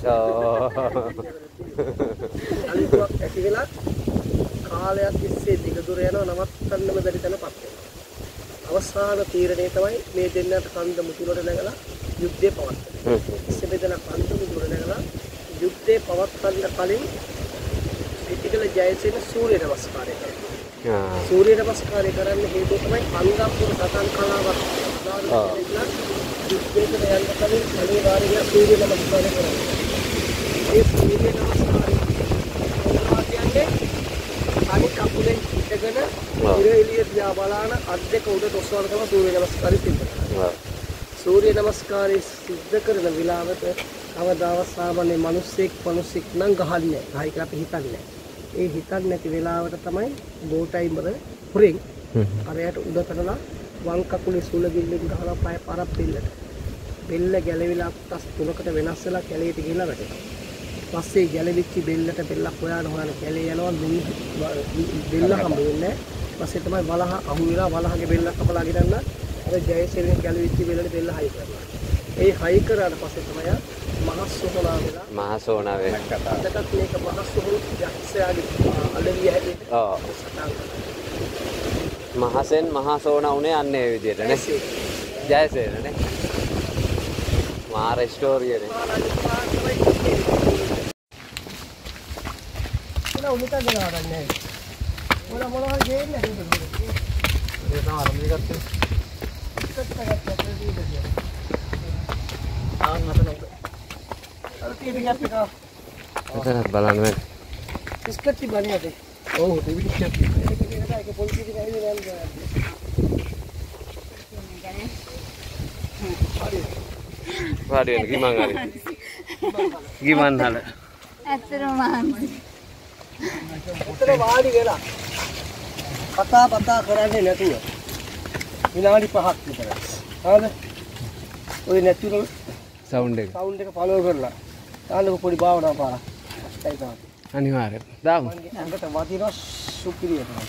අනුවක් ඇති වෙලා කාලයක් තිස්සේ දිග දුර යනවා නවත්තන්නම බැරි තැනපත් වෙනවා. අවසාන තීරණය තමයි මේ දෙන්නට කන්ද මුතුනට නැගලා යුද්ධය පවත්වන්නේ. ඉස්සේ බෙදලා කන්ද මුතුනට නැගලා යුද්ධය පවත්වන්න කලින් රිටිගල ජයසේන සූර්ය නමස්කාරය කරනවා. සූර්ය නමස්කාරය කරන්න හේතුව තමයි අංගපුර සතන් කලාවක් දාලා යුද්ධයට යන්න කලින් අනිවාර්යයෙන් සූර්ය නමස්කාරය කරනවා. ඒ සූර්ය නමස්කාරය ඉර එළිය දිහා බලන අත් දෙක උඩට ඔසවන තමයි සූර්ය නමස්කාරය සිද්ධ කරන්නේ. සූර්ය නමස්කාරය සිද්ධ කරන වෙලාවට කවදාවත් සාමාන්‍ය මිනිස්සෙක් නම් ගහන්නේ නැහැ. ඒක අපි හිතන්නේ. ඒ හිතන්නේ නැති වෙලාවට තමයි බෝටයිම් වල පුරෙන් අරයට උඩ කරලා වම් කකුලේ සුලගිල්ලෙන් ගහලා පය පරක් බෙල්ලට. බෙල්ල ගැලවිලා අක්ටස් තුනකට වෙනස් වෙලා කැලේට ගිහලා වැටෙනවා. පස්සේ ගැලවිච්ච බෙල්ලට බෙල්ලක් හොයන කැලේ යනවා බෙල්ල හම්බ වෙන්නේ. පස්සේ තමයි වලහ අහු වෙලා වලහගේ බෙල්ල කපලා ගෙනන්න අර ජයසේන ගැලවිච්ච බෙල්ලට බෙල්ල හයි කරනවා. ඒ හයි කරාට පස්සේ තමයි මහස්සෝනා වෙලා මහසෝනා වේ. අදටත් මේක මහස්සෝන යක්ෂයාගේ අලවිය හැටියට. ඔව්. මහසෙන් මහසෝනා උනේ අන්නේ ඒ විදිහට නේ. ජයසේන නේ. මාර ස්ටෝරියනේ. උලිත ගලවන්නේ. මොනවා ගේන්නේ නේද? ඒක තමයි ආරම්භය ගත්තේ. එතනත් බලන්න වෙන. බිස්කට් තිබ්බනේ අද. ඔව් බිස්කට්. ඒක පොලිසිය ගිහින් යන්නේ. වාඩි වෙන ගිමන් හරි. ගිමන් හල. ඇත්තටම මහන්සි. උතර වාඩි වෙලා කතා කරන්නේ නැතුව විනාඩි 5ක් විතර. හරිද? ඔය නැචරල් සවුන්ඩ් එක. සවුන්ඩ් එක ෆලෝ කරලා තාලක පොඩි භාවනා පාරක්. ඒකයි තමයි. අනිවාර්යෙන්. දාමු. අඟට වදිනවා සුපිරිය තමයි.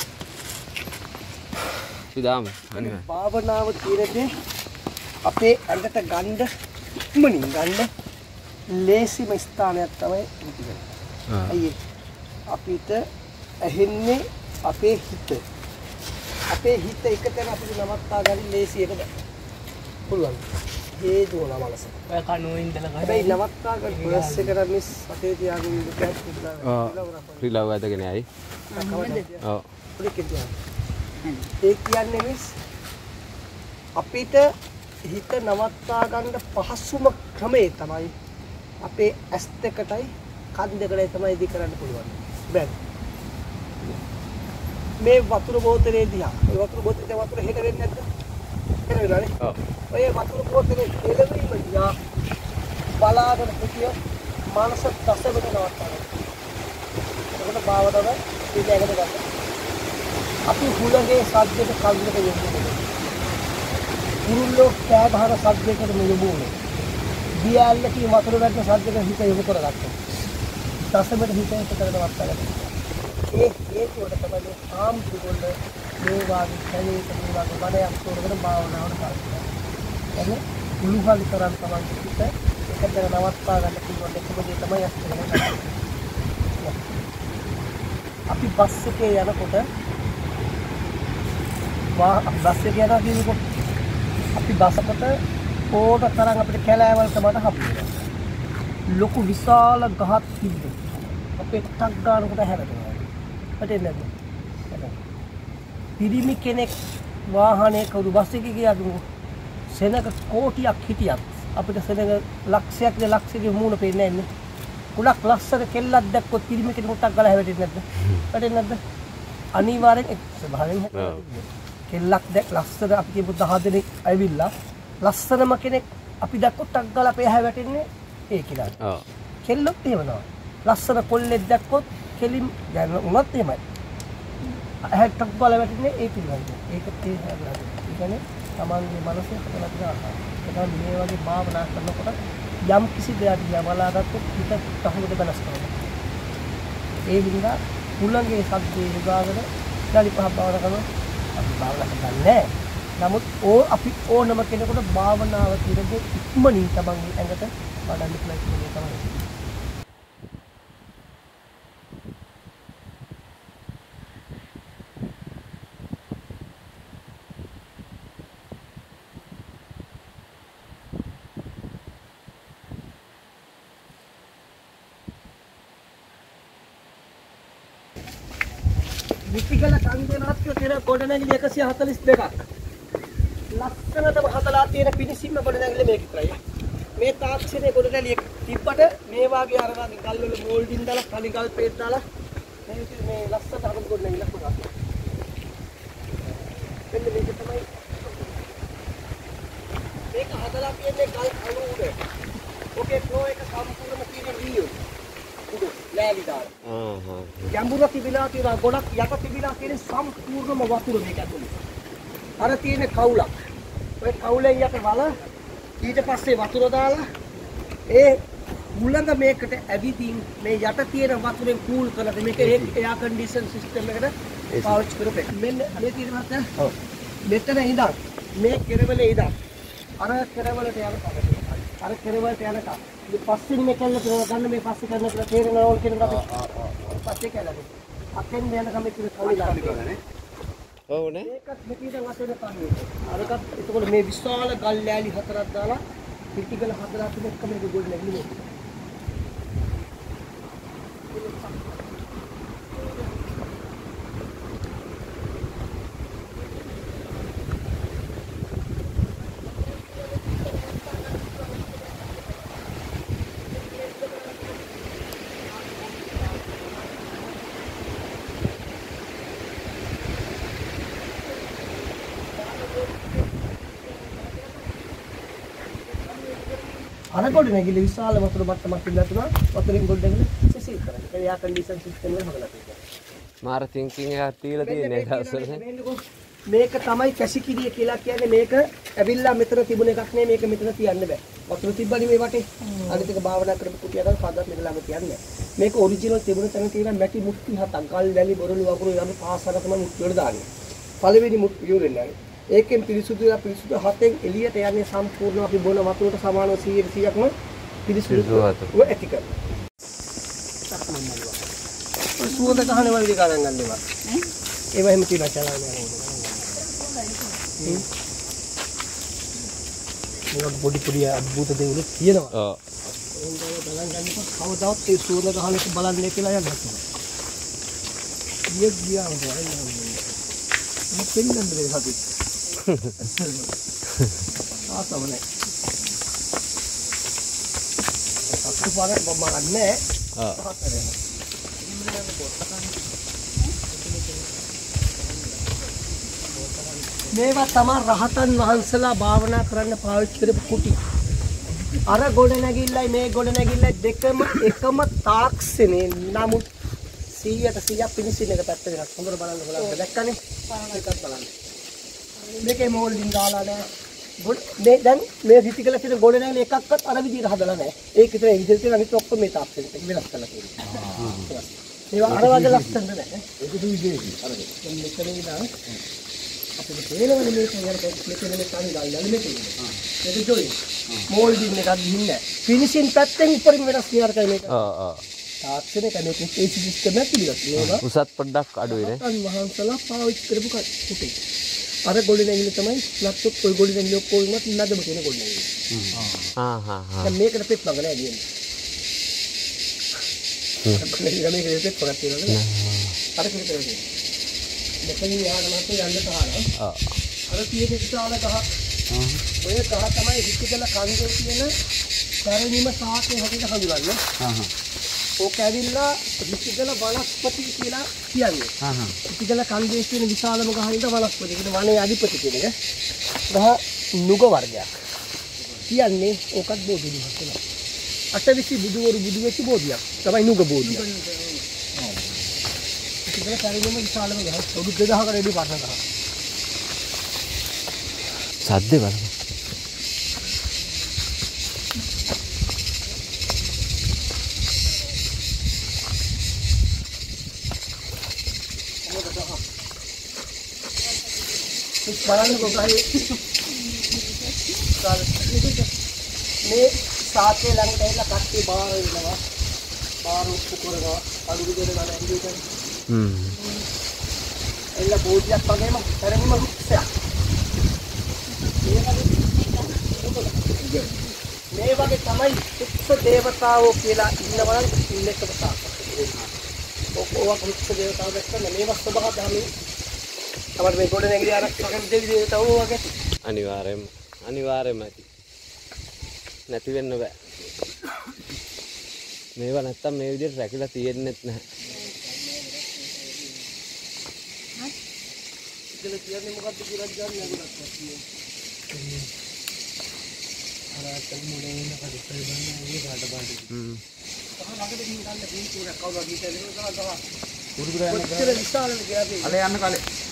දාමු. අනිවාර්යෙන්. භාවනාව කියන්නේ අපේ ඇඟට ගන්න ඉක්මනින් ගන්න ලේසිම ස්ථානයක් තමයි රිටිගල. අයියේ අපිට ඇහෙන්නේ අපේ හිත. අපේ හිත එකතැන අපිට නවත්තා ගන්න ලේසි එකද? පුළුවන්. ඒ දුවන මනස. ඔය කණුවේ ඉඳලා ගන්න. හැබැයි නවත්තා ගන්න ප්‍රෙස් එකට මිස් අතේ තියාගෙන ඉන්න කැට් ඉඳලා. රිලව් ඇදගෙන යයි. ඔව්. ඒ කියන්නේ මිස් අපිට හිත නවත්තා ගන්න පහසුම ක්‍රමය තමයි අපේ ඇස් දෙකටයි කන් දෙකටයි තමයි ඉදි කරන්න පුළුවන්. බෑ. මේ වතුර බෝතලේ දිහා. මේ වතුර බෝතලේ වතුර හෙට වෙන්නේ නැද්ද? හෙට වෙලානේ. ඔව්. ඔය වතුර බෝතලේ එළවීම දිහා බලාගෙන හිටිය මානස දසබට නවත්තා ගන්න. ඒකට භාවනාව පිළිගන්න ගන්න. අපි හුලගේ සද්දයට කන් දෙක යොමු කුරුල්ලෝ කෑ ගහන සද්දයකට යොමු වුණේ. දියල්ලක වතුර වැටෙන සද්දයකට හිත යොමු කරගත්තා. දසබට හිත එක කරලා වත්තාගත්තා. ඒකෝට තමයි ආම් දුගොල්ල මේ වාගේ කැලේක මේ වාගේ වනයක් තෝරගෙන භාවනාවට කරනවා. එන්නේ උළුහල් කරන් තමයි හිත එකතර නවත්තා ගන්න පුළුවන් එකම දේ තමයි අස්තගෙන. අපි බස් එකේ යනකොට බස් එකේ යනවා කියනකොට අපි බසකට ඕන තරම් අපිට කැලෑවල් තමයි හම්බෙන්නේ. ලොකු විශාල ගහක් තිබ්බේ. අපේ ටක් ගන්නකොට හැරෙනවා. වැටෙන්නේ නැද්ද? පිරිමි කෙනෙක් වාහනයක උඩු බස් එකේ ගියාම සෙනඟ කෝටියක් හිටියත් අපිට සෙනඟ ලක්ෂයක් ලක්ෂයක මූණ පේන්නේ නැහැ නේ. කුලක් ලස්සන කෙල්ලක් දැක්කොත් පිරිමි කෙනෙකුට ටක් ගාලා වැටෙන්නේ නැද්ද? වැටෙන්නේ නැද්ද? අනිවාර්යෙන් එක් ස්වභාවයෙන් හැදෙනවා. කෙල්ලක් දැක් ලස්සන අපි කියමු 10 දෙනෙක් ඇවිල්ලා ලස්සනම කෙනෙක් අපි දැක්කොත් ටක් ගාලා අපේ ඇහැ වැටෙන්නේ ඒ කියලා. ඔව්. කෙල්ලොත් එහෙම නෝ. ලස්සන කොල්ලෙක් දැක්කොත් කෙලින් දැන් උනත් එහෙමයි. ඇහැ ටක් ගාලා වැටෙන්නේ ඒ පිළිවෙලට. ඒක තේරෙනවා. ඒ කියන්නේ තමන්ගේ මනසේ හදලා තියෙන ආකාරය. ඒක මේ වගේ භාවනා කරනකොට යම් කිසි දෙයක් දිහා බලාගත්තොත් හිත තහවුරට වෙනස් කරනවා. ඒ විදිහට උලංගේ සද්දේ උදාගෙන ඊට පහ භාවනා කරනවා. අපි භාවනා කරන්නේ නමුත් අපි ඕනම කෙනෙකුට භාවනාව කියන්නේ ඉක්මනින් තමන්ගේ ඇඟට වඩන්න පුළුවන් තමයි. රිටිගල කන්දේනාත්ක තියෙන ගොඩනැගිලි 142ක්. ලස්සනටම හදලා තියෙන පිනිසිම්ම ගොඩනැගිලි මේක විතරයි. මේ තාක්ෂණයේ ගොඩනැගිලි තිබ්බට මේ වාගේ අර වගේ ගල්වල මෝල්ඩින් දාලා කලි ගල් පේත් දාලා මේ ලස්සනට හදපු ගොඩනැගිලක් වුණා. මෙන්න මේක තමයි මේක හදලා තියෙන්නේ ගල් අණු උඩ. ඔකේ ෆ්ලෝ එක සම්පූර්ණම තියෙන රියෝ. උඩ ලෑලි දාලා. ගැඹුර තිබිලා තියෙන ගොඩක් යට තිබිලා තියෙන සම්පූර්ණම වතුර මේක ඇතුලේ. අර තියෙන කවුලක්. ඔය කවුලෙන් යට වල ඊට පස්සේ වතුර දාලා ඒ මුලඟ මේකට ඇවිදින් මේ යට තියෙන වතුරෙන් කූල් කරලා මේක එයාර් කන්ඩිෂන් සිස්ටම් එකට පාවිච්චි කරපේ. මෙන්න අනේ තියෙනවා දැන්. ඔව්. මෙතන ඉඳන් මේ කෙරවලේ ඉඳන් අර කෙරවලට යනකම් අර කෙරවලට යනකම් මේ පස්සින් මේ කල්ල ගන්න මේ පස්සේ කරන කියලා තේරෙනවා ඕල් කියන එක අපි පස්සේ කළා. අතෙන් යනකම් මේක කවුලා නේ. ඔව් නේ. මේකත් මෙතන වතුර පාන්නේ. අරකට එතකොට මේ විශාල ගල් ලෑලි හතරක් දාලා රිටිගල හතරක් එක්ක මේක ගොඩ නැගිනේ. අර ගොඩ නැගිලි විශාල වතුර මට්ටමක් ඉඳලා තුනා වතුරෙන් ගොඩ නැගිලි සිසිල් කරන්නේ. ඒ යා කන්ඩිෂන් සිස්ටම් එක හදලා තියෙනවා. මාර තින්කින් එකක් තියලා තියෙන්නේ දවස්වල. මේක තමයි කැසිකිරිය කියලා කියන්නේ. මේක ඇවිල්ලා මෙතන තිබුණ එකක් නේ. මේක මෙතන තියන්න බෑ. වතුර තිබ්බනේ මේ වටේ. අනිත් එක භාවනා කරපු කුටියකට කවදාවත් මෙතන ළඟ තියන්නේ නෑ. මේක ඔරිජිනල් තිබුණ තැන තියෙන මැටි මුට්ටි හතක්. ගල් වැලි බොරළු වගුරු යම් පාසල තමයි මුට්ටි වල දාන්නේ. පළවෙනි මුට්ටි ඉවරෙන්නේ නැහැ. ඒකෙන් පිරිසුදු හතෙන් එළියට යන්නේ සම්පූර්ණ අපි බොන වතුරට සමානව 100%ක්ම පිරිසුදු වතුර ඇති කරනවා. ඔය සුවඳ ගහන වල විදිහ ගණන් ගන්නවා. ඒව එහෙම කියලා චලාන යනවා. මේක පොඩි පොඩි අద్భుත දේවල් තියෙනවා. ඔව්. එහෙනම් ගණන් ගන්නකොට කවදාවත් ඒ සුවඳ ගහන එක බලන්නේ කියලා යන්න බෑ. ගියා වගේ මම පෙන්නන්න බෑ හදි. ආසමනේ. අක්කු පාරක් මම ගන්නෑ. මේවා තමයි රහතන් වහන්සලා භාවනා කරන්න පාවිච්චි කරපු කුටි. අර ගොඩ නැගිල්ලයි මේ ගොඩ නැගිල්ලයි දෙකම එකම තාක්ෂණේ නමුත් 100% පිනිසින් එක පැත්ත වෙනස්. හොඳට බලන්න බලන්න දැක්කනේ. එකක් බලන්න. මේකේ මෝල්ඩින් දාලා නැහැ. මේ දැන් මේ රිටිගල තියෙන ගොඩ නැගිලි එකක්වත් අර විදිහට හදලා නැහැ. ඒක විතර ඒ විදිහට තියෙන අනිත් ඔක්කොම මේ තාක්ෂණෙට වෙනස් කරලා තියෙනවා. ඒවා අර වගේ ලස්සන නැහැ. ඒක දු විදිහේ. අර මෙතන ඉඳන් අපිට තේරෙන්නේ මේක යන මෙතන මේ කණි ගාල්ලා මේක ඉන්නේ. ඒක ජොයි. මෝල්ඩින් එකක් ගිහින් නැහැ. ෆිනිෂින් පැත්තෙන් උඩින් වෙනස් නියරකයි මේක. තාක්ෂණයක මේක ඒ සිස්ටම් එක පිළිගන්නවා. උසත් පොඩ්ඩක් අඩුයි නේ. රහතන් වහන්සලා පාවිච්චි කරපු කුටි. අර ගොඩ නැගිලි තමයි ලැප්ටොප් ඔය ගොඩ නැගිලි ඔක්කොම නඩම කියන ගොඩ නැගිලි. දැන් මේකට පෙත් මග නෑ දියන්නේ. මේක පෙත් පොරක් තියෙනවා නේද? අර කිරිතරේ. මෙතනින් යාට මහත් යන්න තහනවා. අර තියෙන විශාල ගහ. ඔය ගහ තමයි රිටිගල කන්දේ තියෙන පරිණිම සාකේ හැටියට හඳුනන්නේ. ඕක ඇවිල්ලා රිටිගල වනස්පති කියලා කියන්නේ. රිටිගල කන්දේ තියෙන විශාලම ගහ හින්දා වනස්පති. ඒක වනයේ අධිපති කියන එක. ගහ නුග වර්ගයක්. කියන්නේ ඕකත් බෝධියක් වෙනවා. අටවිසි බුදුවරු බුදු වෙච්ච බෝධියක්. තමයි නුග බෝධිය. රිටිගල පරිණිම විශාලම ගහ. අවුරුදු 2000කට වැඩි පරණ ගහ. සද්දේ බලන්න. බලන්න කොහේ මේ සාකේ ළඟට ඇවිල්ලා කට්ටිය බාර වෙනවා බාර උප්පු කරනවා අලුරු දෙන ගන්න ඇවිල්ලා එල්ල බෝධියක් වගේම පරිණිම වෘක්ෂයක් මේ වගේ තමයි වෘක්ෂ දේවතාවෝ කියලා ඉන්නවනම් ඉල්ලෙකම සාකේ ඔක්කොම වෘක්ෂ දේවතාවෝ දැක්කම මේවා ස්වභාව ධර්මයේ අපිට මේ ගොඩ නැගිලි ආරක්ෂකම් දෙවියෝ තවෝ වගේ අනිවාර්යයෙන්ම ඇති. නැති වෙන්න බෑ. මේවා නැත්තම් මේ විදිහට රැකිලා තියෙන්නෙත් නැහැ. කියලා කියන්නේ මොකද්ද කියලා දන්නේ නැගුණත් තියෙන්නේ. අර මුලේ ඉන්න කඩේ බලන්නේ කාට පාටි. ළඟට ගිහින් ගන්න බීච් උඩ කවුරුහරි හිටගෙන ඉඳලා තමයි. උඩු ගිහින් යන්න. කොච්චර විශාලද කියලා. අනේ යන්න කාලේ.